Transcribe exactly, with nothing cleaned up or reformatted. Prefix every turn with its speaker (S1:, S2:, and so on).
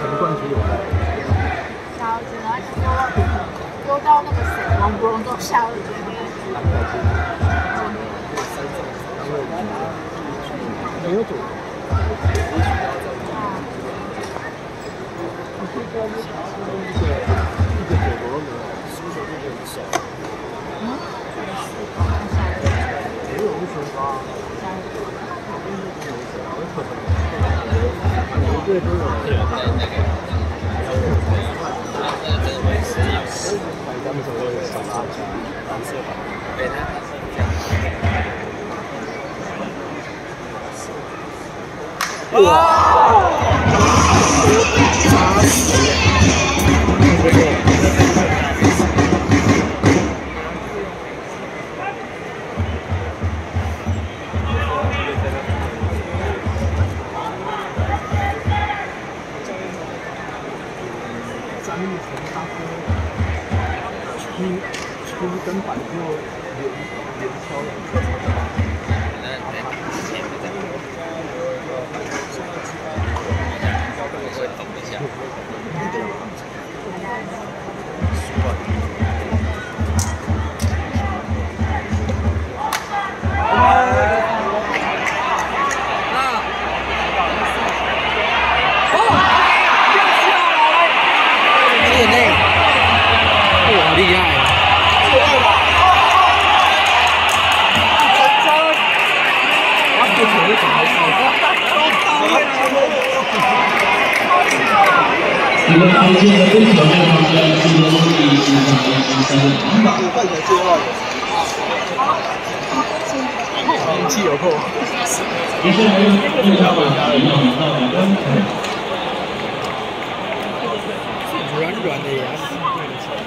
S1: 陈冠希有在。
S2: 小子，而且丢丢到那个谁，王国荣都笑了。
S1: 没有走。一个一个狗狗呢，输球就很少。
S2: 嗯？
S1: 没有无球吧？每队都有。咱们总共有十八场，蓝色版。对他。哇！张玉成他说出出根本就连连敲两个。
S3: 厉害！
S1: 最后吧，他不可能怎么事？
S4: 一个推荐的对手对方是今天第十场的第三场。
S1: 换成最后运气有够好。
S4: 接下来对手把一样到两分。
S3: 软软的牙齿。